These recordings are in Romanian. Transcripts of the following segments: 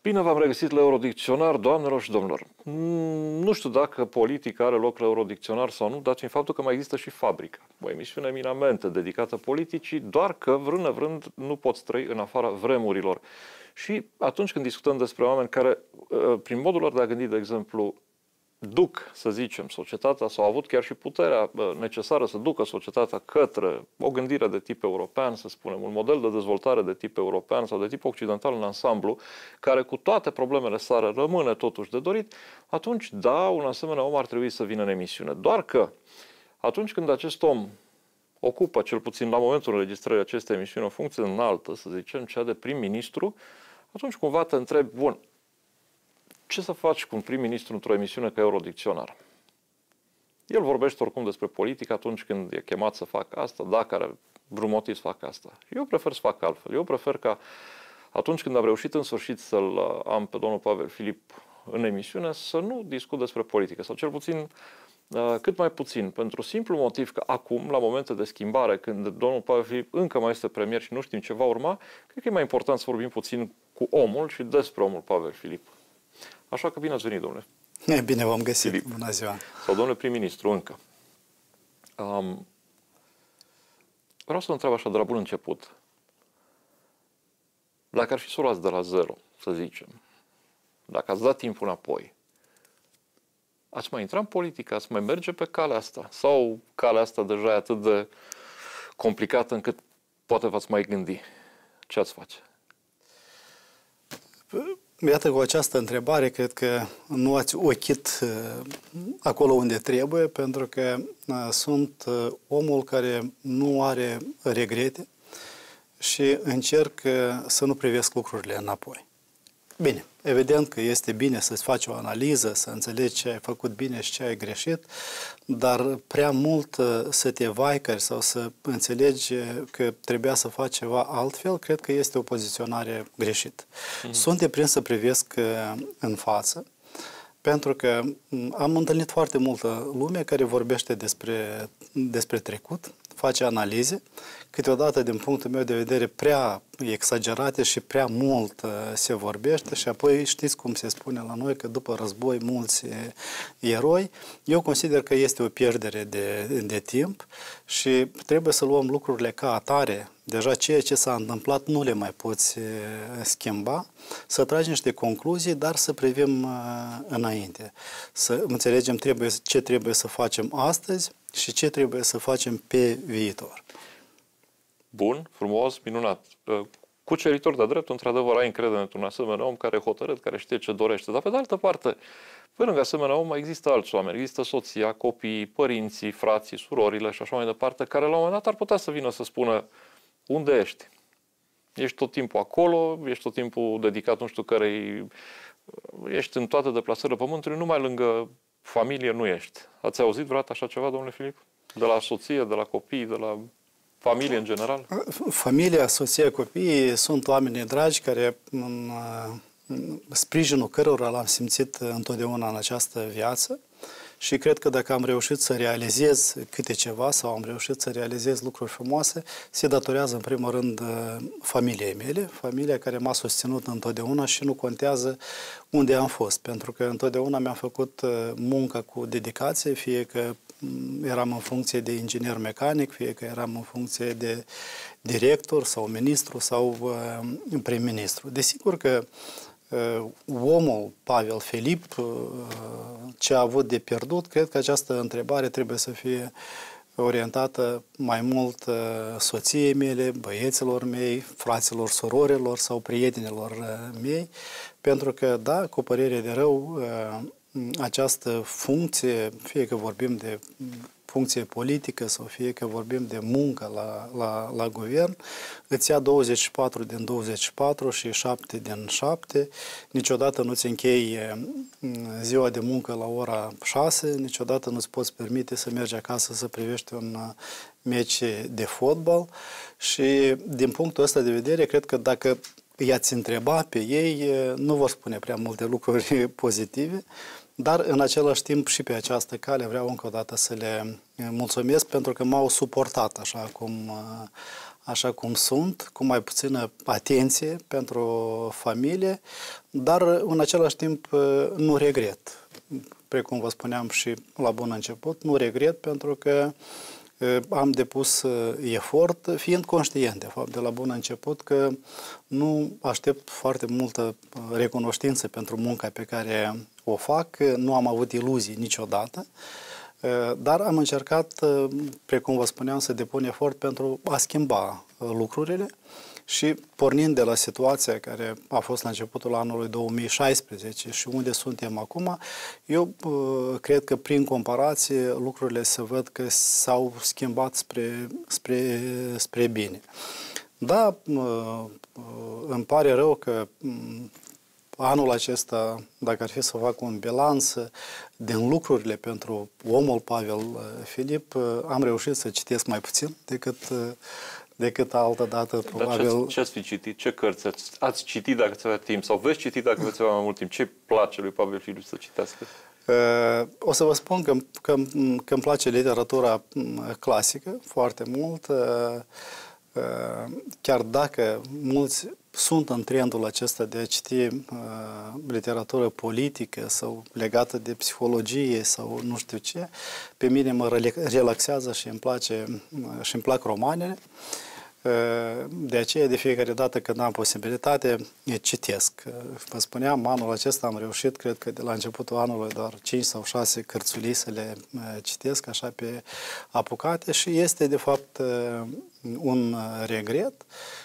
Bine v-am regăsit la Eurodicționar, doamnelor și domnilor. Nu știu dacă politica are loc la Eurodicționar sau nu, dat fiind faptul că mai există și Fabrica, o emisiune eminamente dedicată politicii, doar că, vrând nevrând, nu poți trăi în afara vremurilor. Și atunci când discutăm despre oameni care, prin modul lor de a gândi, de exemplu, duc, să zicem, societatea sau au avut chiar și puterea necesară să ducă societatea către o gândire de tip european, să spunem, un model de dezvoltare de tip european sau de tip occidental în ansamblu, care cu toate problemele sale rămâne totuși de dorit, atunci, da, un asemenea om ar trebui să vină în emisiune. Doar că atunci când acest om ocupă, cel puțin la momentul înregistrării acestei emisiuni, o funcție înaltă, să zicem, cea de prim-ministru, atunci cumva te întrebi, bun, ce să faci cu un prim-ministru într-o emisiune ca Eurodicționar? El vorbește oricum despre politică atunci când e chemat să facă asta, dacă are vreun motiv să facă asta. Eu prefer să fac altfel. Eu prefer ca atunci când am reușit în sfârșit să-l am pe domnul Pavel Filip în emisiune, să nu discut despre politică, sau cel puțin cât mai puțin, pentru simplu motiv că acum, la momente de schimbare, când domnul Pavel Filip încă mai este premier și nu știm ce va urma, cred că e mai important să vorbim puțin cu omul și despre omul Pavel Filip. Așa că bine ați venit, domnule. Bine v-am găsit. Filip. Bună ziua. Sau domnule prim-ministru, încă. Vreau să întreb așa de la bun început. Dacă ar fi să o luați de la zero, să zicem, dacă ați dat timpul înapoi, ați mai intra în politică, ați mai merge pe calea asta? Sau calea asta deja e atât de complicată încât poate v-ați mai gândi? Ce ați face? Iată, cu această întrebare, cred că nu ați ochit acolo unde trebuie, pentru că sunt omul care nu are regrete și încerc să nu privesc lucrurile înapoi. Bine, evident că este bine să-ți faci o analiză, să înțelegi ce ai făcut bine și ce ai greșit, dar prea mult să te vaicări sau să înțelegi că trebuia să faci ceva altfel, cred că este o poziționare greșită. Sunt deprins să privesc în față, pentru că am întâlnit foarte multă lume care vorbește despre trecut, face analize, câteodată, din punctul meu de vedere, prea exagerate și prea mult se vorbește și apoi știți cum se spune la noi că după război mulți eroi. Eu consider că este o pierdere de timp și trebuie să luăm lucrurile ca atare. Deja ceea ce s-a întâmplat nu le mai poți schimba, să tragi niște concluzii, dar să privim înainte. Să înțelegem ce trebuie să facem astăzi și ce trebuie să facem pe viitor. Bun, frumos, minunat. Cuceritor de drept, într-adevăr, ai încredere într-un asemenea om care e hotărât, care știe ce dorește. Dar, pe de altă parte, pe lângă asemenea om, mai există alți oameni. Există soția, copiii, părinții, frații, surorile și așa mai departe, care la un moment dat ar putea să vină să spună: unde ești? Ești tot timpul acolo, ești tot timpul dedicat nu știu cărei, ești în toate deplasările pământului, numai lângă familie nu ești. Ați auzit vreodată așa ceva, domnule Filip? De la soție, de la copii, de la familie în general? Familia, soția, copiii sunt oameni dragi care în sprijinul cărora l-am simțit întotdeauna în această viață și cred că dacă am reușit să realizez câte ceva sau am reușit să realizez lucruri frumoase, se datorează în primul rând familiei mele, familia care m-a susținut întotdeauna și nu contează unde am fost, pentru că întotdeauna mi-am făcut munca cu dedicație, fie că eram în funcție de inginer mecanic, fie că eram în funcție de director sau ministru sau prim-ministru. Desigur că omul Pavel Filip, ce a avut de pierdut, cred că această întrebare trebuie să fie orientată mai mult soției mele, băieților mei, fraților, surorilor sau prietenilor mei, pentru că, da, cu părere de rău, această funcție, fie că vorbim de funcție politică sau fie că vorbim de muncă la guvern, îți ia 24 din 24 și 7 din 7. Niciodată nu-ți închei ziua de muncă la ora 6, niciodată nu-ți poți permite să mergi acasă să privești un meci de fotbal și din punctul ăsta de vedere, cred că dacă i-ați întreba pe ei, nu vor spune prea multe lucruri pozitive, dar în același timp și pe această cale vreau încă o dată să le mulțumesc pentru că m-au suportat așa cum așa cum sunt, cu mai puțină atenție pentru familie, dar în același timp nu regret. Precum vă spuneam și la bun început, nu regret pentru că am depus efort, fiind conștient, de fapt, de la bun început, că nu aștept foarte multă recunoștință pentru munca pe care o fac, nu am avut iluzii niciodată, dar am încercat, precum vă spuneam, să depun efort pentru a schimba lucrurile și pornind de la situația care a fost la începutul anului 2016 și unde suntem acum, eu cred că prin comparație lucrurile se văd că s-au schimbat spre bine. Da, îmi pare rău că anul acesta, dacă ar fi să fac un bilanț din lucrurile pentru omul Pavel Filip, am reușit să citesc mai puțin decât altă dată, probabil. Dar ce ați fi citit? Ce cărți ați citit dacă ați avea timp? Sau veți citi dacă veți avea mai mult timp? Ce place lui Pavel Filip să citească? O să vă spun că îmi place literatura clasică foarte mult, chiar dacă mulți sunt în trendul acesta de a citi literatură politică sau legată de psihologie sau nu știu ce, pe mine mă relaxează și îmi plac romanele. De aceea, de fiecare dată când am posibilitate, citesc. Vă spuneam, anul acesta am reușit, cred că de la începutul anului, doar 5 sau 6 cărțulii să le citesc, așa pe apucate, și este, de fapt, un regret.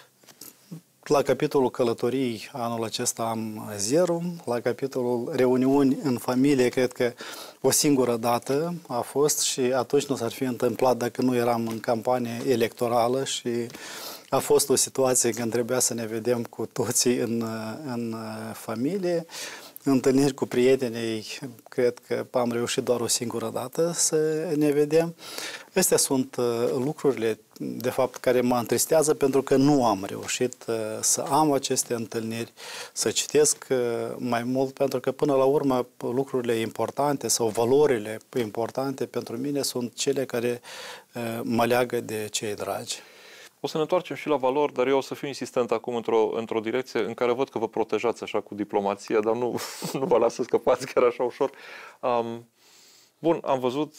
La capitolul călătorii anul acesta am 0, la capitolul reuniuni în familie cred că o singură dată a fost și atunci nu s-ar fi întâmplat dacă nu eram în campanie electorală și a fost o situație când trebuia să ne vedem cu toții în familie. Întâlniri cu prietenii, cred că am reușit doar o singură dată să ne vedem. Astea sunt lucrurile, de fapt, care mă întristează pentru că nu am reușit să am aceste întâlniri, să citesc mai mult, pentru că până la urmă lucrurile importante sau valorile importante pentru mine sunt cele care mă leagă de cei dragi. O să ne întoarcem și la valori, dar eu o să fiu insistent acum într-o direcție în care văd că vă protejați așa cu diplomația, dar nu vă las să scăpați chiar așa ușor. Bun, am văzut,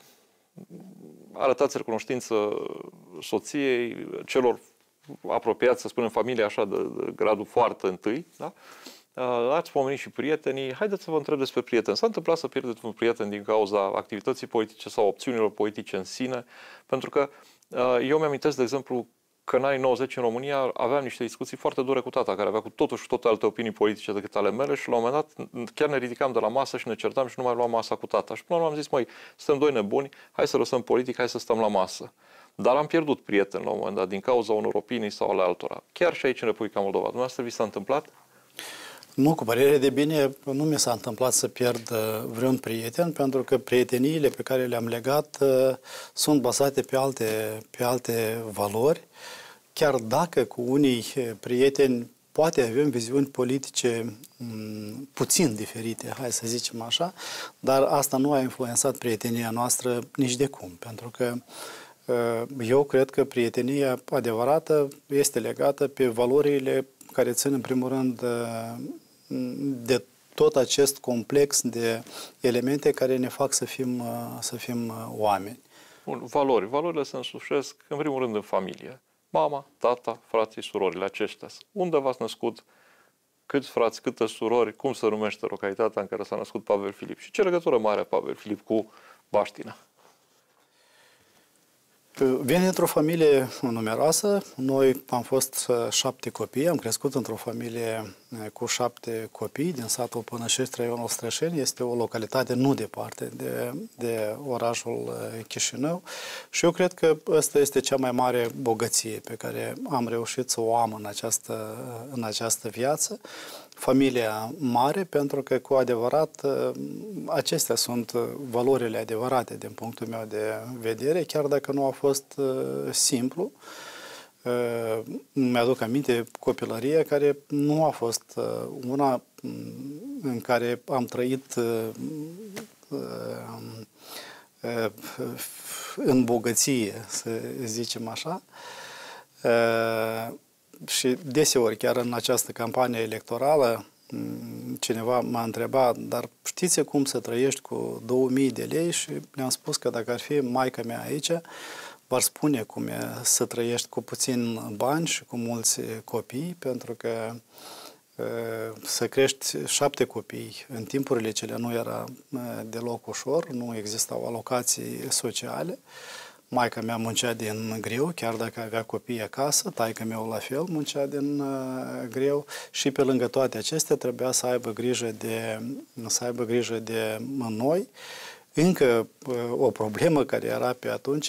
arătați recunoștință soției, celor apropiați, să spunem, familie așa de gradul foarte întâi, da? Ați pomenit și prietenii. Haideți să vă întreb despre prieteni. S-a întâmplat să pierdeți un prieten din cauza activității politice sau opțiunilor politice în sine? Pentru că eu mi-amintesc, de exemplu, că în anii 90 în România aveam niște discuții foarte dure cu tata, care avea cu totul și toate alte opinii politice decât ale mele și la un moment dat chiar ne ridicam de la masă și ne certam și nu mai luam masa cu tata. Și până la urmă am zis, măi, suntem doi nebuni, hai să lăsăm politic, hai să stăm la masă. Dar am pierdut prieteni la un moment dat din cauza unor opinii sau ale altora. Chiar și aici în Republica Moldova. Dumneavoastră vi s-a întâmplat? Nu, cu părere de bine, nu mi s-a întâmplat să pierd vreun prieten, pentru că prieteniile pe care le-am legat sunt bazate pe alte valori, chiar dacă cu unii prieteni poate avem viziuni politice puțin diferite, hai să zicem așa, dar asta nu a influențat prietenia noastră nici de cum, pentru că eu cred că prietenia adevărată este legată pe valorile care țin în primul rând de tot acest complex de elemente care ne fac să fim oameni. Bun, valori. Valorile se însușesc în primul rând în familie. Mama, tata, frații, surorile, aceștia. Unde v-ați născut? Câți frați, câte surori? Cum se numește localitatea în care s-a născut Pavel Filip? Și ce legătură mare are Pavel Filip cu Baștina? Vin dintr-o familie numeroasă. Noi am fost 7 copii, am crescut într-o familie cu 7 copii din satul Pănășești, raionul Strășeni. Este o localitate nu departe de orașul Chișinău și eu cred că asta este cea mai mare bogăție pe care am reușit să o am în această viață. Familia mare, pentru că cu adevărat acestea sunt valorile adevărate din punctul meu de vedere, chiar dacă nu a fost simplu. Mi-aduc aminte copilăria care nu a fost una în care am trăit în bogăție, să zicem așa. Și deseori, chiar în această campanie electorală, cineva m-a întrebat, dar știți cum să trăiești cu 2000 de lei? Și le-am spus că dacă ar fi maica mea aici, v-ar spune cum e să trăiești cu puțin bani și cu mulți copii, pentru că să crești 7 copii în timpurile cele nu era deloc ușor, nu existau alocații sociale. Maica mea muncea din greu, chiar dacă avea copii acasă, taică meu la fel muncea din greu și pe lângă toate acestea trebuia să aibă grijă de noi. Încă o problemă care era pe atunci,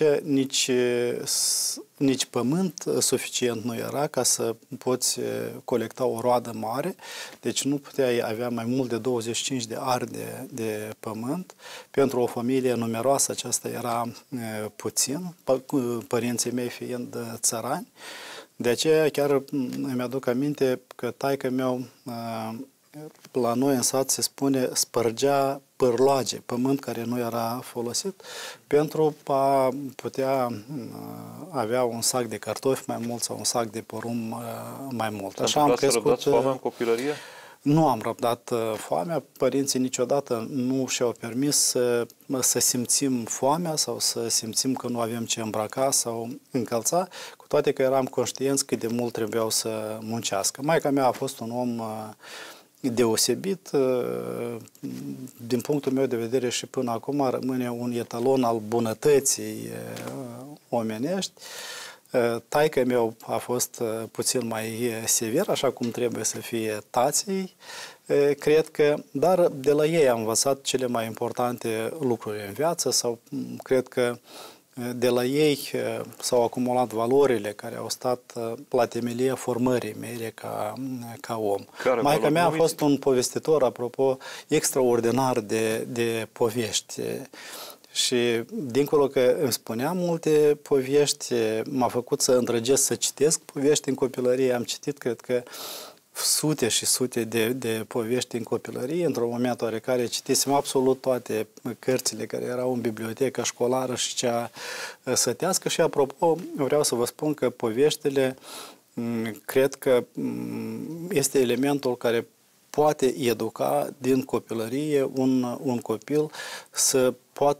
nici pământ suficient nu era ca să poți colecta o roadă mare, deci nu puteai avea mai mult de 25 de ari de pământ. Pentru o familie numeroasă aceasta era puțin, părinții mei fiind țărani. De aceea chiar îmi aduc aminte că taică meu la noi în sat se spune spărgea pârloage, pământ care nu era folosit, pentru a putea avea un sac de cartofi mai mult sau un sac de porumb mai mult. Așa am crescut. Să răbdați foamea în copilărie? Nu am răbdat foamea. Părinții niciodată nu și-au permis să simțim foamea sau să simțim că nu avem ce îmbrăca sau încălța, cu toate că eram conștienți cât de mult trebuiau să muncească. Maica mea a fost un om deosebit, din punctul meu de vedere și până acum rămâne un etalon al bunătății omenești. Taică meu a fost puțin mai sever, așa cum trebuie să fie tații, cred că, dar de la ei am învățat cele mai importante lucruri în viață sau cred că de la ei s-au acumulat valorile care au stat la temelia formării mele ca om. Maica mea a fost un povestitor, apropo, extraordinar de povești. Și dincolo că îmi spunea multe povești, m-a făcut să îndrăgesc să citesc povești în copilărie. Am citit, cred că, sute și sute de povești în copilărie. Într-un moment oarecare citisem absolut toate cărțile care erau în biblioteca școlară și cea sătească. Și apropo, vreau să vă spun că poveștile, cred că este elementul care poate educa din copilărie un copil să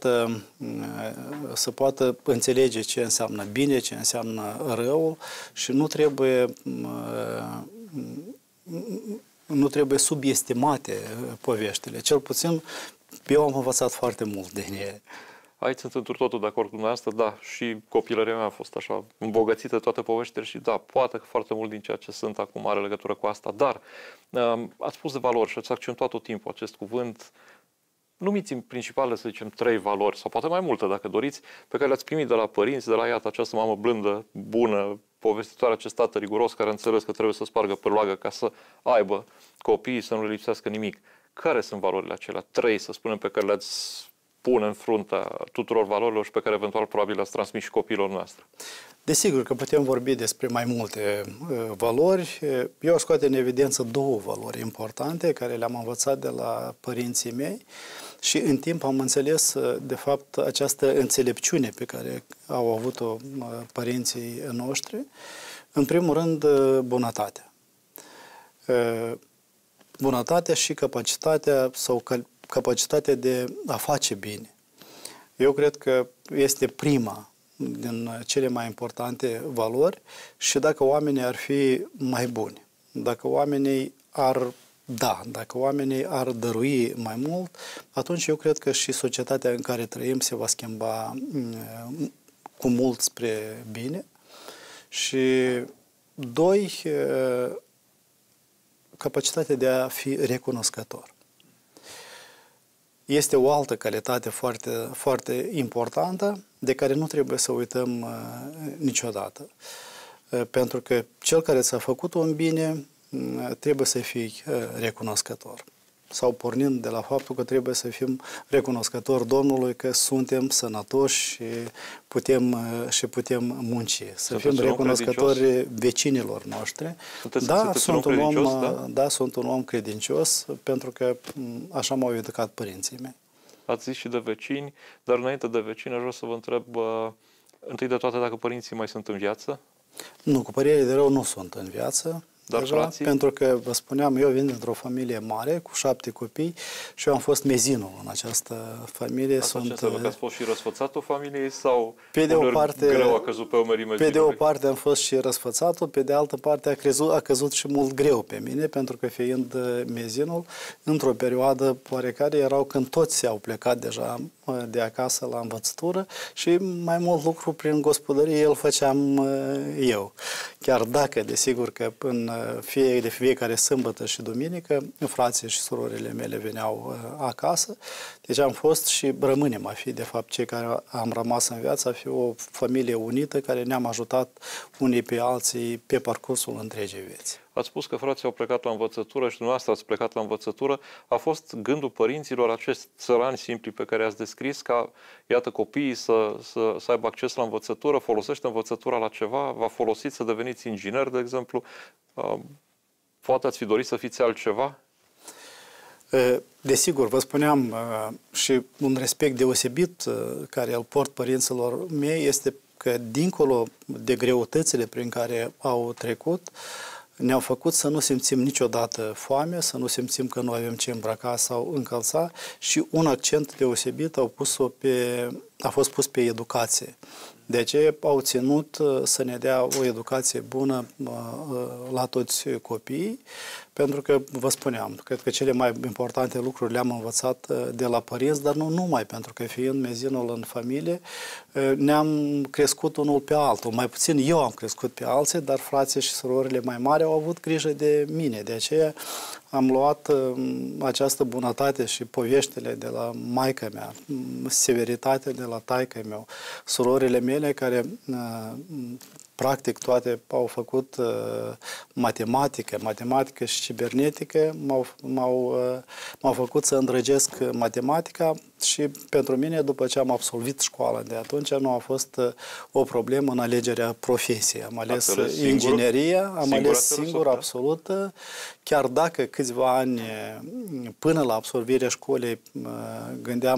poată înțelege ce înseamnă bine, ce înseamnă rău și nu trebuie subestimate poveștile. Cel puțin eu am învățat foarte mult din ele. Aici sunt într totul de acord cu dumneavoastră, da, și copilăria mea a fost așa îmbogățită toate poveștile și da, poate că foarte mult din ceea ce sunt acum are legătură cu asta, dar ați spus de valori și ați accentuat tot timpul acest cuvânt. Numiți în principal, să zicem, 3 valori, sau poate mai multe, dacă doriți, pe care le-ați primit de la părinți, de la, iată, această mamă blândă, bună, povestitoare, acest tată riguros care a înțeles că trebuie să spargă pârloagă ca să aibă copiii, să nu le lipsească nimic. Care sunt valorile acelea? 3, să spunem, pe care le-ați pune în fruntea tuturor valorilor și pe care eventual probabil le-ați transmis și copiilor noastre? Desigur că putem vorbi despre mai multe valori. Eu scoate în evidență 2 valori importante care le-am învățat de la părinții mei și în timp am înțeles, de fapt, această înțelepciune pe care au avut-o părinții noștri. În primul rând, bunătatea. Bunătatea și capacitatea sau capacitatea de a face bine. Eu cred că este prima din cele mai importante valori și dacă oamenii ar fi mai buni, dacă oamenii dacă oamenii ar dărui mai mult, atunci eu cred că și societatea în care trăim se va schimba cu mult spre bine. Și 2, capacitatea de a fi recunoscător. Este o altă calitate foarte, foarte importantă de care nu trebuie să uităm niciodată. Pentru că cel care ți-a făcut un bine trebuie să fii recunoscător. Sau pornind de la faptul că trebuie să fim recunoscători Domnului că suntem sănătoși și putem munci. Să fim recunoscători vecinilor noștri. Sunt un om credincios pentru că așa m-au educat părinții mei. Ați zis și de vecini, dar înainte de vecini aș vrea să vă întreb întâi de toate dacă părinții mai sunt în viață. Nu, cu părere de rău nu sunt în viață. Dar deja, frații? pentru că, vă spuneam, eu vin dintr-o familie mare, cu 7 copii și eu am fost mezinul în această familie. Asta ce înseamnă că ați fost și răsfățatul familiei sau pe de o parte, greu a căzut pe umerii mezinului? Pe de o parte am fost și răsfățatul, pe de altă parte a căzut și mult greu pe mine, pentru că fiind mezinul, într-o perioadă oarecare erau când toți au plecat deja de acasă la învățătură și mai mult lucru prin gospodărie îl făceam eu. Chiar dacă, desigur, că de fiecare sâmbătă și duminică, frații și surorile mele veneau acasă, deci am fost și rămânem a fi, de fapt, cei care am rămas în viață, a fi o familie unită care ne-am ajutat unii pe alții pe parcursul întregii vieți. Ați spus că frații au plecat la învățătură și dumneavoastră ați plecat la învățătură. A fost gândul părinților, acești țărani simpli pe care i-ați descris, ca, iată, copiii să aibă acces la învățătură, folosește învățătura la ceva, v-a folosit să deveniți inginer, de exemplu? Poate ați fi dorit să fiți altceva? Desigur, vă spuneam, și un respect deosebit care îl port părinților mei este că, dincolo de greutățile prin care au trecut, ne-au făcut să nu simțim niciodată foame, să nu simțim că nu avem ce îmbrăca sau încălța și un accent deosebit a fost pus pe educație. De aceea au ținut să ne dea o educație bună la toți copiii, pentru că, vă spuneam, cred că cele mai importante lucruri le-am învățat de la părinți, dar nu numai, pentru că fiind mezinul în familie, ne-am crescut unul pe altul. Mai puțin eu am crescut pe alții, dar frații și surorile mai mari au avut grijă de mine. De aceea am luat această bunătate și poveștile de la maică mea, severitatea de la taică meu, surorile mele care practic toate au făcut matematică și cibernetică, m-au făcut să îndrăgesc matematica și pentru mine, după ce am absolvit școala de atunci, nu a fost o problemă în alegerea profesiei. Am ales ingineria, am ales singur, absolut, chiar dacă câțiva ani până la absolvirea școlii gândeam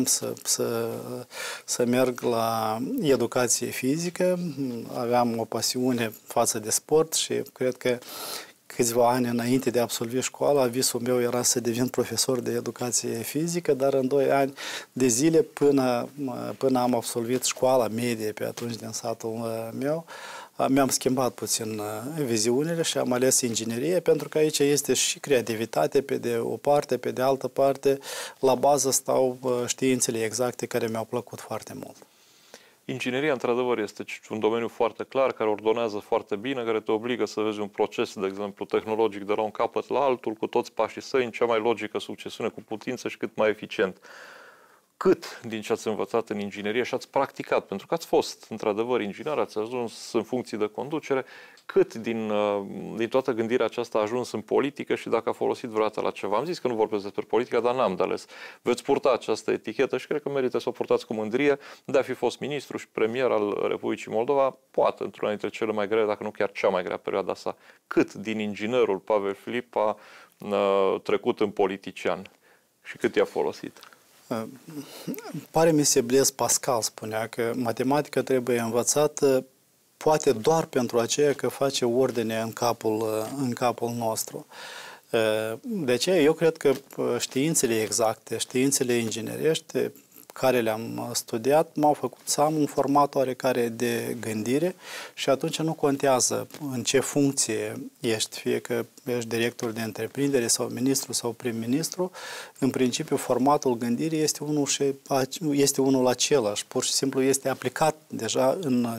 să merg la educație fizică, aveam o pasiune față de sport și cred că câțiva ani înainte de a absolvi școala, visul meu era să devin profesor de educație fizică, dar în 2 ani de zile, până am absolvit școala medie pe atunci din satul meu, mi-am schimbat puțin viziunile și am ales inginerie, pentru că aici este și creativitate pe de o parte, pe de altă parte, la bază stau științele exacte care mi-au plăcut foarte mult. Ingineria, într-adevăr, este un domeniu foarte clar, care ordonează foarte bine, care te obligă să vezi un proces, de exemplu, tehnologic de la un capăt la altul, cu toți pașii săi, în cea mai logică succesiune, cu putință și cât mai eficient. Cât din ce ați învățat în inginerie și ați practicat, pentru că ați fost, într-adevăr, inginer, ați ajuns în funcții de conducere, cât din toată gândirea aceasta a ajuns în politică și dacă a folosit vreodată la ceva? Am zis că nu vorbesc despre politică, dar n-am de ales. Veți purta această etichetă și cred că merită să o purtați cu mândrie de a fi fost ministru și premier al Republicii Moldova, poate într-una dintre cele mai grele, dacă nu chiar cea mai grea perioada sa. Cât din inginerul Pavel Filip a trecut în politician și cât i-a folosit? Pare mi se Blaise Pascal spunea că matematica trebuie învățată poate doar pentru aceea că face ordine în capul nostru. De aceea eu cred că științele exacte, științele inginerești care le-am studiat, m-au făcut să am un format oarecare de gândire și atunci nu contează în ce funcție ești, fie că ești director de întreprindere sau ministru sau prim-ministru, în principiu formatul gândirii este unul același, pur și simplu este aplicat deja în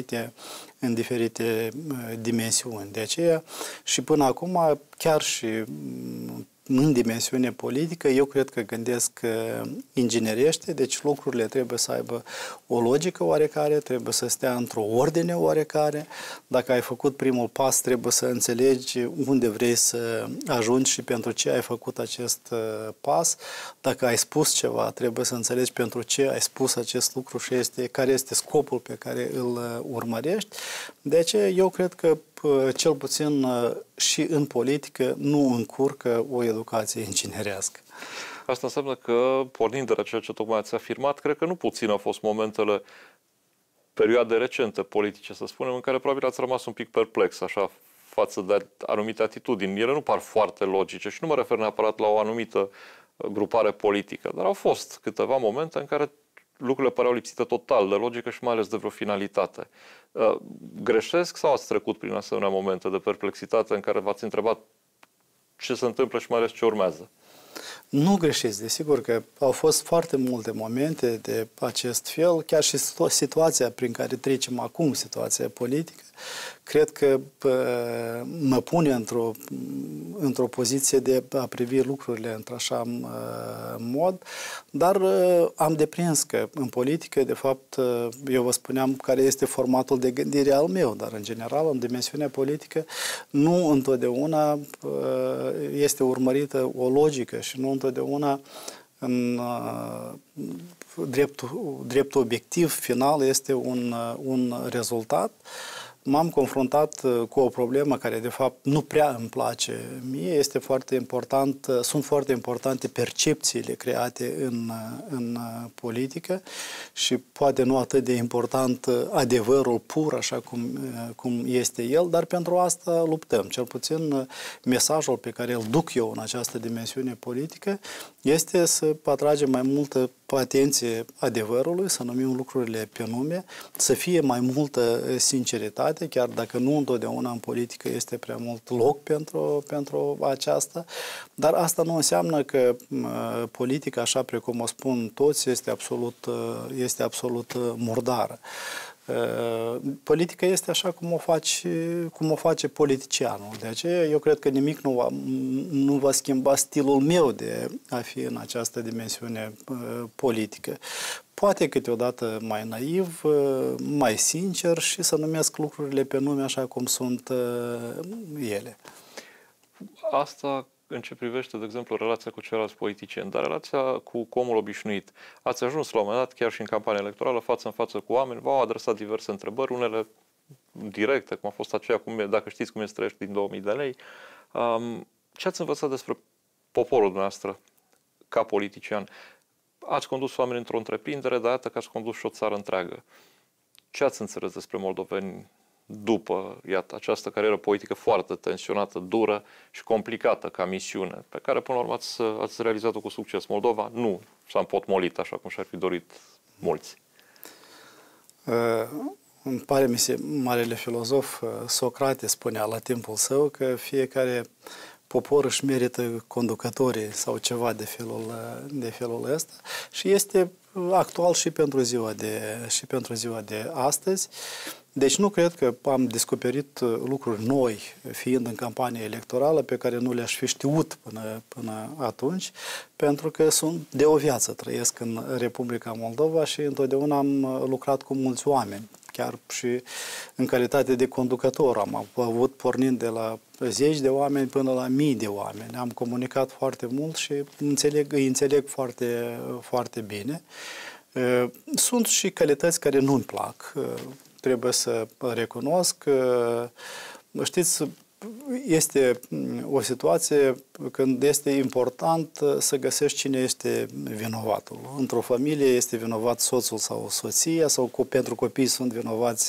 diferite dimensiuni. De aceea și până acum, chiar și în dimensiune politică, eu cred că gândesc inginerește, deci lucrurile trebuie să aibă o logică oarecare, trebuie să stea într-o ordine oarecare. Dacă ai făcut primul pas, trebuie să înțelegi unde vrei să ajungi și pentru ce ai făcut acest pas. Dacă ai spus ceva, trebuie să înțelegi pentru ce ai spus acest lucru și care este scopul pe care îl urmărești. De aceea eu cred că cel puțin și în politică nu încurcă o educație inginerească. Asta înseamnă că, pornind de la ceea ce tocmai ați afirmat, cred că nu puțin au fost momentele perioade recente politice, să spunem, în care probabil ați rămas un pic perplex, așa, față de anumite atitudini. Ele nu par foarte logice și nu mă refer neapărat la o anumită grupare politică, dar au fost câteva momente în care lucrurile păreau lipsite total de logică și mai ales de vreo finalitate. Greșesc sau ați trecut prin asemenea momente de perplexitate în care v-ați întrebat ce se întâmplă și mai ales ce urmează? Nu greșiți, desigur că au fost foarte multe momente de acest fel, chiar și situația prin care trecem acum, situația politică, cred că mă pune într-o poziție de a privi lucrurile într-așa mod, dar am deprins că în politică, de fapt, eu vă spuneam care este formatul de gândire al meu, dar în general, în dimensiunea politică, nu întotdeauna este urmărită o logică și nu întotdeauna în dreptul obiectiv final este un rezultat. M-am confruntat cu o problemă care, de fapt, nu prea îmi place mie. Este foarte important, sunt foarte importante percepțiile create în politică și poate nu atât de important adevărul pur, așa cum este el, dar pentru asta luptăm. Cel puțin mesajul pe care îl duc eu în această dimensiune politică este să atragem mai multă atenție adevărului, să numim lucrurile pe nume, să fie mai multă sinceritate, chiar dacă nu întotdeauna în politică este prea mult loc pentru aceasta, dar asta nu înseamnă că politica, așa precum o spun toți, este absolut murdară. Politica este așa cum o face politicianul. De aceea eu cred că nimic nu va schimba stilul meu de a fi în această dimensiune politică. Poate câteodată mai naiv, mai sincer și să numesc lucrurile pe nume așa cum sunt ele. Asta în ce privește, de exemplu, relația cu ceilalți politicieni, dar relația cu omul obișnuit. Ați ajuns la un moment dat, chiar și în campania electorală, față în față cu oameni, v-au adresat diverse întrebări, unele directe, cum a fost aceea, dacă știți cum este trăiești din 2000 de lei. Ce ați învățat despre poporul dumneavoastră ca politician? Ați condus oameni într-o întreprindere, dar iată că ați condus și o țară întreagă. Ce ați înțeles despre moldoveni după, iată, această carieră politică foarte tensionată, dură și complicată ca misiune, pe care până la urmă ați realizat-o cu succes? Moldova nu s-a împotmolit așa cum și-ar fi dorit mulți. Îmi pare marele filozof Socrate spunea la timpul său că fiecare popor își merită conducătorii sau ceva de felul ăsta și este actual și pentru ziua de astăzi. Deci nu cred că am descoperit lucruri noi, fiind în campanie electorală, pe care nu le-aș fi știut până atunci, pentru că sunt de o viață, trăiesc în Republica Moldova și întotdeauna am lucrat cu mulți oameni, chiar și în calitate de conducător. Am avut pornind de la zeci de oameni până la mii de oameni. Am comunicat foarte mult și îi înțeleg foarte, foarte bine. Sunt și calități care nu-mi plac. Trebuie să recunosc că, știți, este o situație când este important să găsești cine este vinovatul. Într-o familie este vinovat soțul sau soția sau pentru copii sunt vinovați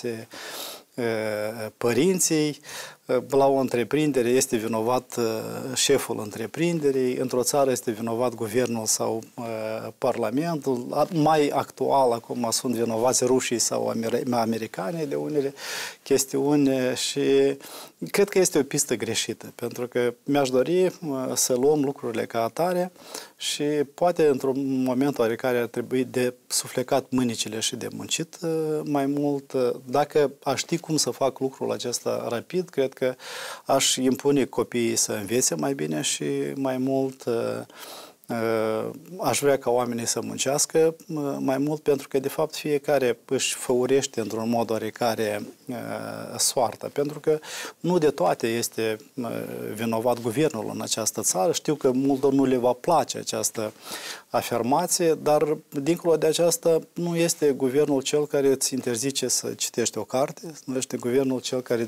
părinții, la o întreprindere este vinovat șeful întreprinderii, într-o țară este vinovat guvernul sau parlamentul, mai actual acum sunt vinovați rușii sau americanii de unele chestiuni și cred că este o pistă greșită, pentru că mi-aș dori să luăm lucrurile ca atare și poate într-un moment oarecare ar trebui de suflecat mânicile și de muncit mai mult. Dacă aș ști cum să fac lucrul acesta rapid, cred că aș impune copiii să învețe mai bine și mai mult aș vrea ca oamenii să muncească mai mult, pentru că de fapt fiecare își făurește într-un mod oarecare soarta, pentru că nu de toate este vinovat guvernul în această țară. Știu că multor nu le va place această afirmație, dar dincolo de aceasta nu este guvernul cel care îți interzice să citești o carte, nu este guvernul cel care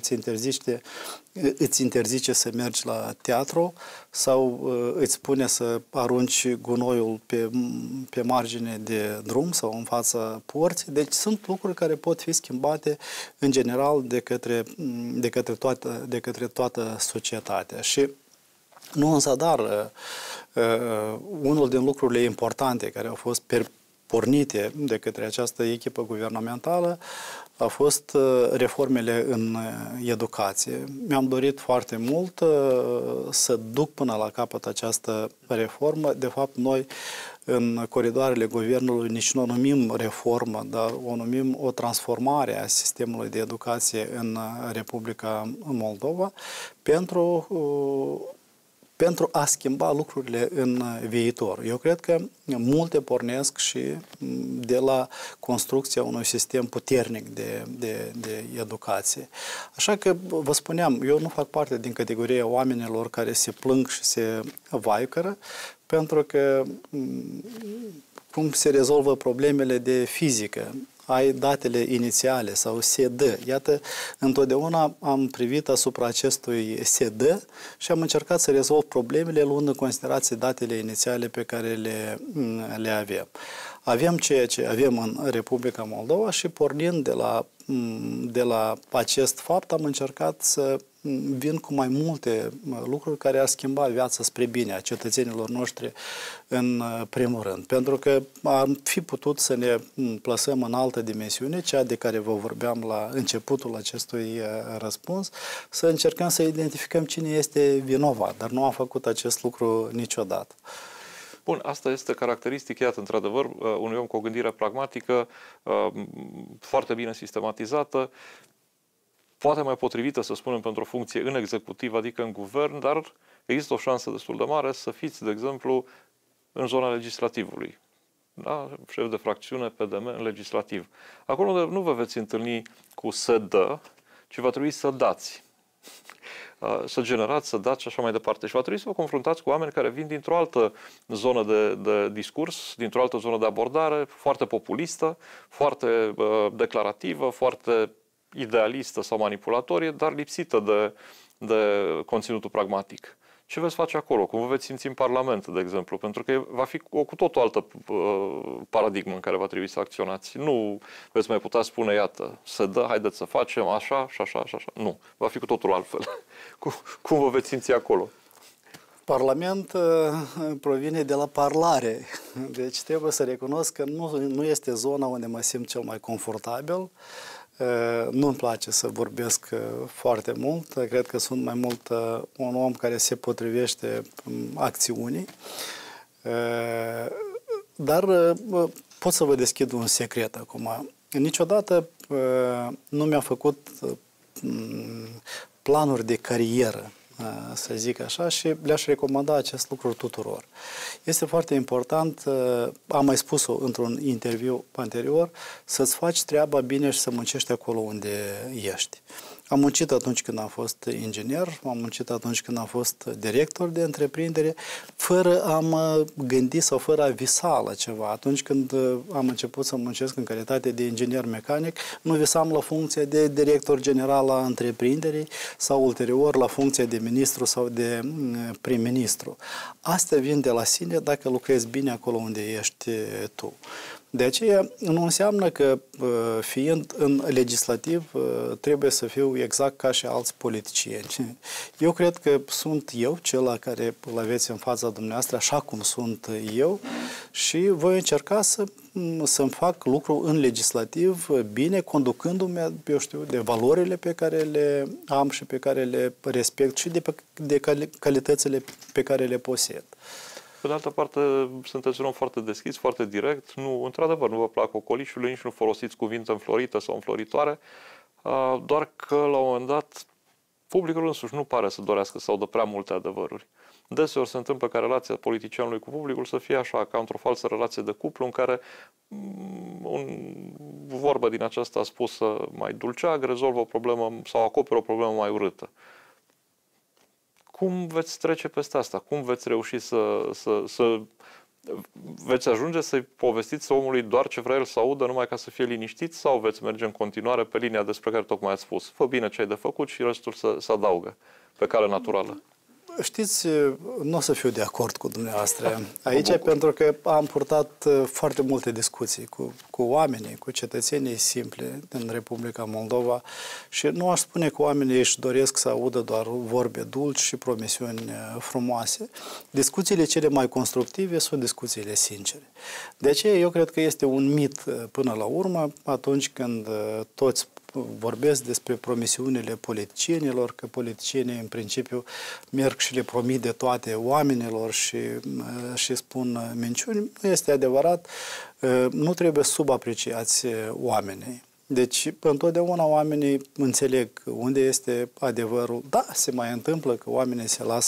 îți interzice să mergi la teatru sau îți spune să arunci arunci gunoiul pe margine de drum sau în fața porții. Deci sunt lucruri care pot fi schimbate în general de către toată societatea. Și nu însă, dar unul din lucrurile importante care au fost pornite de către această echipă guvernamentală a fost reformele în educație. Mi-am dorit foarte mult să duc până la capăt această reformă. De fapt, noi în coridoarele guvernului nici nu o numim reformă, dar o numim o transformare a sistemului de educație în Republica Moldova pentru a schimba lucrurile în viitor. Eu cred că multe pornesc și de la construcția unui sistem puternic de educație. Așa că, vă spuneam, eu nu fac parte din categoria oamenilor care se plâng și se vaicără, pentru că cum se rezolvă problemele de fizică, ai datele inițiale sau se dă. Iată, întotdeauna am privit asupra acestui se dă și am încercat să rezolv problemele luând în considerație datele inițiale pe care le avem. Avem ceea ce avem în Republica Moldova și pornind de la acest fapt am încercat să vin cu mai multe lucruri care ar schimba viața spre bine a cetățenilor noștri în primul rând. Pentru că am fi putut să ne plasăm în altă dimensiune, cea de care vă vorbeam la începutul acestui răspuns, să încercăm să identificăm cine este vinovat, dar nu am făcut acest lucru niciodată. Bun, asta este caracteristic, iată, într-adevăr, unui om cu o gândire pragmatică, foarte bine sistematizată, poate mai potrivită, să spunem, pentru o funcție în executiv, adică în guvern, dar există o șansă destul de mare să fiți, de exemplu, în zona legislativului. Da? Șef de fracțiune, PDM, în legislativ. Acolo unde nu vă veți întâlni cu să dă, ci va trebui să dați. Să generați, să dați și așa mai departe. Și va trebui să vă confruntați cu oameni care vin dintr-o altă zonă de discurs, dintr-o altă zonă de abordare, foarte populistă, foarte declarativă, foarte idealistă sau manipulatorie, dar lipsită de conținutul pragmatic. Ce veți face acolo? Cum vă veți simți în Parlament, de exemplu? Pentru că va fi o cu totul altă paradigmă în care va trebui să acționați. Nu veți mai putea spune, iată, să dă, haideți să facem așa și așa și așa. Nu. Va fi cu totul altfel. Cum vă veți simți acolo? Parlament provine de la parlare. Deci trebuie să recunosc că nu este zona unde mă simt cel mai confortabil. Nu-mi place să vorbesc foarte mult. Cred că sunt mai mult un om care se potrivește acțiunii. Dar pot să vă deschid un secret acum. Niciodată nu mi-am făcut planuri de carieră, să zic așa, și le-aș recomanda acest lucru tuturor. Este foarte important, am mai spus-o într-un interviu anterior, să-ți faci treaba bine și să muncești acolo unde ești. Am muncit atunci când am fost inginer, am muncit atunci când am fost director de întreprindere, fără a mă gândi sau fără a visa la ceva. Atunci când am început să muncesc în calitate de inginer mecanic, nu visam la funcția de director general a întreprinderii sau ulterior la funcția de ministru sau de prim-ministru. Astea vin de la sine dacă lucrezi bine acolo unde ești tu. De aceea nu înseamnă că fiind în legislativ trebuie să fiu exact ca și alți politicieni. Eu cred că sunt eu cel care îl aveți în fața dumneavoastră așa cum sunt eu și voi încerca să-mi fac lucru în legislativ bine, conducându-mă, eu știu, de valorile pe care le am și pe care le respect și de calitățile pe care le posed. Pe de altă parte, sunteți un om foarte deschis, foarte direct. Nu, într-adevăr, nu vă plac ocolișurile, nici nu folosiți cuvinte înflorite sau înfloritoare, doar că, la un moment dat, publicul însuși nu pare să dorească să audă prea multe adevăruri. Deseori se întâmplă ca relația politicianului cu publicul să fie așa, ca într-o falsă relație de cuplu, în care o vorbă din aceasta spusă mai dulceagă rezolvă o problemă sau acoperă o problemă mai urâtă. Cum veți trece peste asta? Cum veți reuși să veți ajunge să-i povestiți omului doar ce vrea el să audă, numai ca să fie liniștit, sau veți merge în continuare pe linia despre care tocmai ați spus? Fă bine ce ai de făcut și restul să adaugă pe cale naturală. Știți, nu o să fiu de acord cu dumneavoastră aici, pentru că am purtat foarte multe discuții cu oamenii, cu cetățenii simple din Republica Moldova și nu aș spune că oamenii își doresc să audă doar vorbe dulci și promisiuni frumoase. Discuțiile cele mai constructive sunt discuțiile sincere. De aceea eu cred că este un mit până la urmă atunci când toți vorbesc despre promisiunile politicienilor, că politicienii în principiu merg și le promit de toate oamenilor și spun minciuni. Nu este adevărat, nu trebuie subapreciați oamenii. Deci, întotdeauna oamenii înțeleg unde este adevărul. Da, se mai întâmplă că oamenii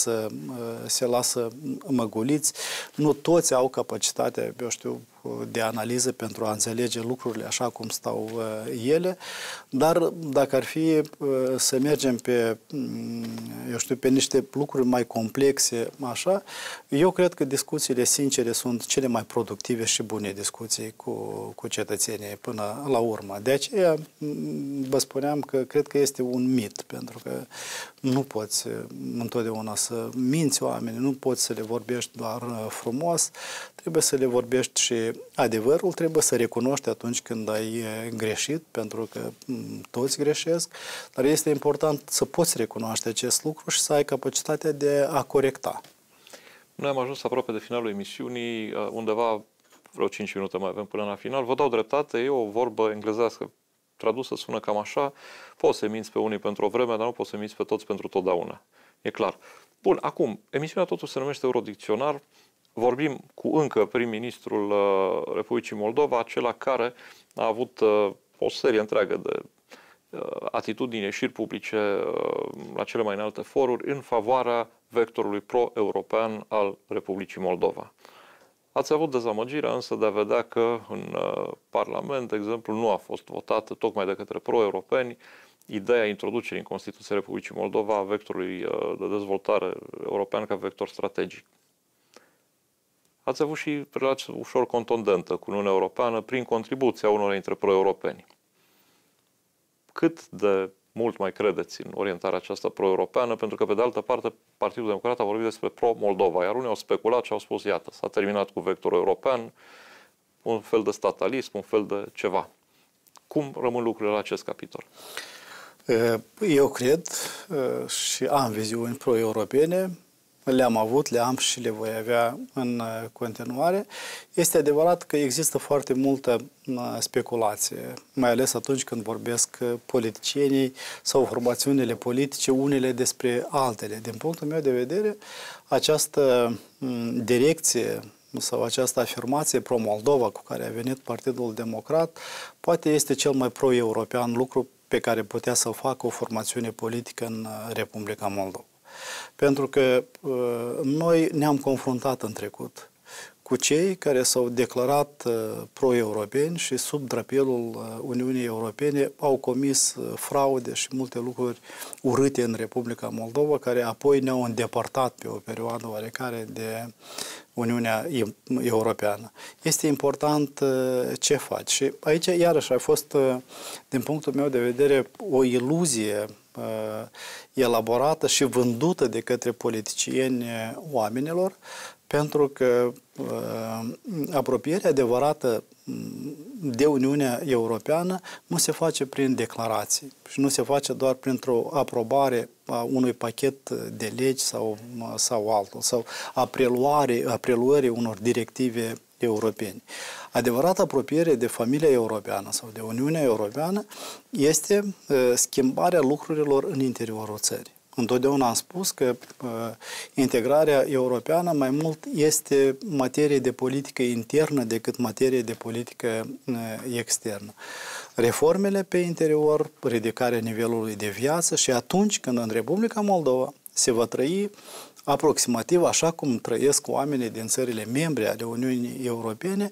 se lasă măguliți. Nu toți au capacitatea, eu știu, de analiză pentru a înțelege lucrurile așa cum stau ele, dar dacă ar fi să mergem pe, eu știu, pe niște lucruri mai complexe, așa, eu cred că discuțiile sincere sunt cele mai productive și bune discuții cu cetățenii până la urmă. De aceea vă spuneam că cred că este un mit, pentru că nu poți întotdeauna să minți oamenii, nu poți să le vorbești doar frumos, trebuie să le vorbești și adevărul, trebuie să recunoști atunci când ai greșit, pentru că toți greșesc, dar este important să poți recunoaște acest lucru și să ai capacitatea de a corecta. Noi am ajuns aproape de finalul emisiunii, undeva vreo 5 minute mai avem până la final. Vă dau dreptate, e o vorbă englezească tradusă, sună cam așa, poți să minți pe unii pentru o vreme, dar nu poți să minți pe toți pentru totdeauna. E clar. Bun, acum, emisiunea totuși se numește Eurodicționar. Vorbim cu încă prim-ministrul Republicii Moldova, acela care a avut o serie întreagă de atitudini, ieșiri publice la cele mai înalte foruri în favoarea vectorului pro-european al Republicii Moldova. Ați avut dezamăgirea însă de a vedea că în Parlament, de exemplu, nu a fost votată tocmai de către pro-europeni ideea introducerii în Constituția Republicii Moldova a vectorului de dezvoltare european ca vector strategic. Ați avut și relație ușor contundentă cu Uniunea Europeană prin contribuția unor dintre pro-europeni. Cât de mult mai credeți în orientarea aceasta pro-europeană? Pentru că, pe de altă parte, Partidul Democrat a vorbit despre pro-Moldova, iar unii au speculat și au spus, iată, s-a terminat cu vectorul european, un fel de statalism, un fel de ceva. Cum rămân lucrurile la acest capitol? Eu cred și am viziuni pro-europene, le-am avut, le am și le voi avea în continuare. Este adevărat că există foarte multă speculație, mai ales atunci când vorbesc politicienii sau formațiunile politice, unele despre altele. Din punctul meu de vedere, această direcție sau această afirmație pro-Moldova cu care a venit Partidul Democrat, poate este cel mai pro-european lucru pe care putea să-l facă o formațiune politică în Republica Moldova. Pentru că noi ne-am confruntat în trecut cu cei care s-au declarat pro-europeni și sub drapelul Uniunii Europene au comis fraude și multe lucruri urâte în Republica Moldova, care apoi ne-au îndepărtat pe o perioadă oarecare de Uniunea Europeană. Este important ce faci. Și aici, iarăși, a fost, din punctul meu de vedere, o iluzie elaborată și vândută de către politicieni oamenilor, pentru că apropierea adevărată de Uniunea Europeană nu se face prin declarații și nu se face doar printr-o aprobare a unui pachet de legi sau altul, sau a preluării unor directive europene. Adevărata apropiere de familia europeană sau de Uniunea Europeană este schimbarea lucrurilor în interiorul țării. Întotdeauna am spus că integrarea europeană mai mult este materie de politică internă decât materie de politică externă. Reformele pe interior, ridicarea nivelului de viață și atunci când în Republica Moldova se va trăi aproximativ așa cum trăiesc oamenii din țările membre ale Uniunii Europene,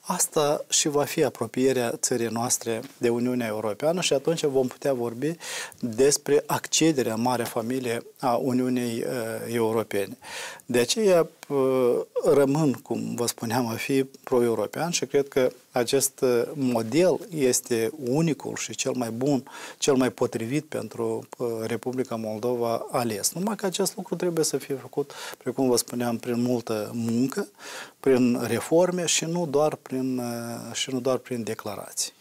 asta și va fi apropierea țării noastre de Uniunea Europeană și atunci vom putea vorbi despre accederea în marea familie a Uniunii Europene. De aceea rămân, cum vă spuneam, a fi pro-european și cred că acest model este unicul și cel mai bun, cel mai potrivit pentru Republica Moldova ales. Numai că acest lucru trebuie să fie făcut, precum vă spuneam, prin multă muncă, prin reforme și nu doar prin declarații.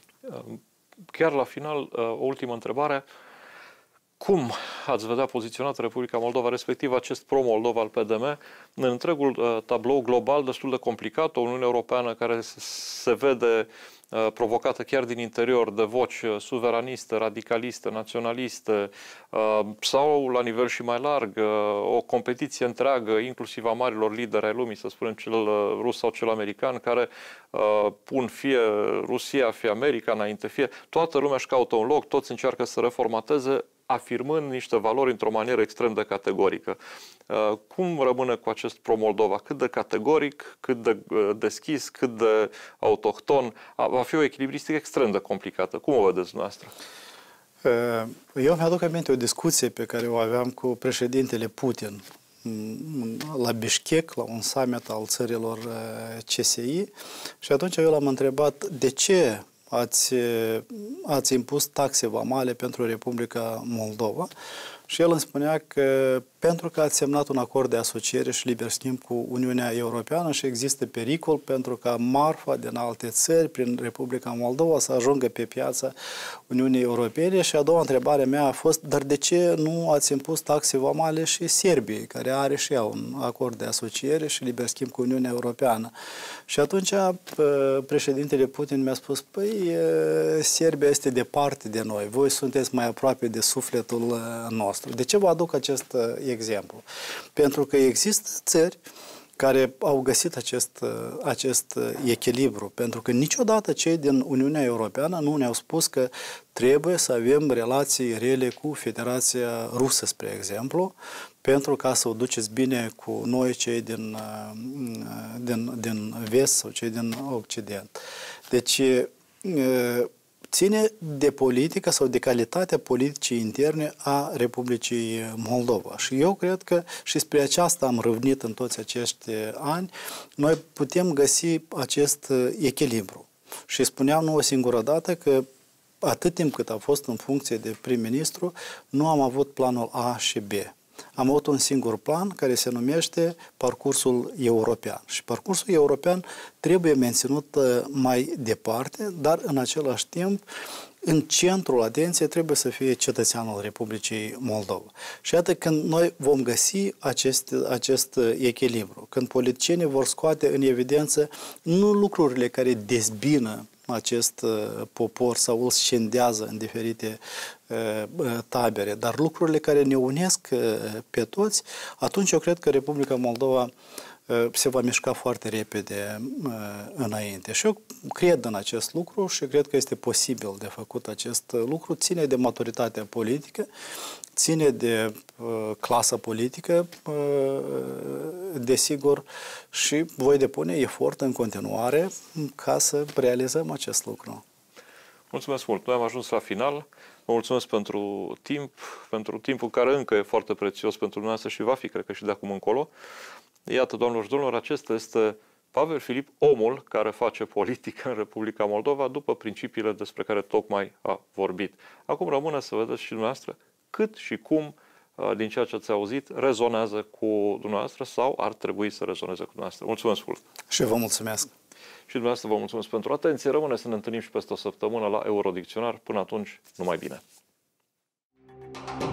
Chiar la final, o ultimă întrebare. Cum ați vedea poziționată Republica Moldova, respectiv acest pro-Moldova al PDM, în întregul tablou global destul de complicat, o Uniune Europeană care se vede provocată chiar din interior de voci suveraniste, radicaliste, naționaliste sau la nivel și mai larg o competiție întreagă, inclusiv a marilor lideri ai lumii, să spunem cel rus sau cel american, care pun fie Rusia, fie America înainte, fie toată lumea își caută un loc, toți încearcă să reformateze, afirmând niște valori într-o manieră extrem de categorică. Cum rămâne cu acest pro-Moldova? Cât de categoric, cât de deschis, cât de autohton? Va fi o echilibristică extrem de complicată. Cum o vedeți dumneavoastră? Eu mi-aduc aminte o discuție pe care o aveam cu președintele Putin la Bishkek, la un summit al țărilor CSI, și atunci eu l-am întrebat de ce ați impus taxe vamale pentru Republica Moldova și el îmi spunea că pentru că ați semnat un acord de asociere și liber schimb cu Uniunea Europeană și există pericol pentru ca marfa din alte țări prin Republica Moldova să ajungă pe piața Uniunii Europene. Și a doua întrebare mea a fost, dar de ce nu ați impus taxe vamale și Serbiei, care are și ea un acord de asociere și liber schimb cu Uniunea Europeană? Și atunci președintele Putin mi-a spus, păi Serbia este departe de noi, voi sunteți mai aproape de sufletul nostru. De ce vă aduc acest exemplu? Pentru că există țări care au găsit acest echilibru, pentru că niciodată cei din Uniunea Europeană nu ne-au spus că trebuie să avem relații rele cu Federația Rusă, spre exemplu, pentru ca să o duceți bine cu noi, cei din vest sau cei din Occident. Deci, ține de politică sau de calitatea politicii interne a Republicii Moldova. Și eu cred că și spre aceasta am râvnit în toți acești ani, noi putem găsi acest echilibru. Și spuneam nu o singură dată că atât timp cât a fost în funcție de prim-ministru, nu am avut planul A și B. Am avut un singur plan care se numește parcursul european. Și parcursul european trebuie menținut mai departe, dar în același timp, în centrul atenției trebuie să fie cetățeanul Republicii Moldova. Și iată când noi vom găsi acest echilibru, când politicienii vor scoate în evidență nu lucrurile care dezbină acest popor sau îl scendează în diferite tabere, dar lucrurile care ne unesc pe toți, atunci eu cred că Republica Moldova se va mișca foarte repede înainte. Și eu cred în acest lucru și cred că este posibil de făcut acest lucru. Ține de maturitatea politică, ține de clasa politică, desigur, și voi depune efort în continuare ca să realizăm acest lucru. Mulțumesc mult! Noi am ajuns la final. Vă mulțumesc pentru timp, pentru timpul care încă e foarte prețios pentru dumneavoastră și va fi, cred că și de acum încolo. Iată, doamnelor și domnilor, acesta este Pavel Filip, omul care face politică în Republica Moldova după principiile despre care tocmai a vorbit. Acum rămâne să vedeți și dumneavoastră cât și cum, din ceea ce ați auzit, rezonează cu dumneavoastră sau ar trebui să rezoneze cu dumneavoastră. Mulțumesc mult! Și vă mulțumesc! Și dumneavoastră vă mulțumesc pentru atenție. Rămâne să ne întâlnim și peste o săptămână la Eurodicționar. Până atunci, numai bine!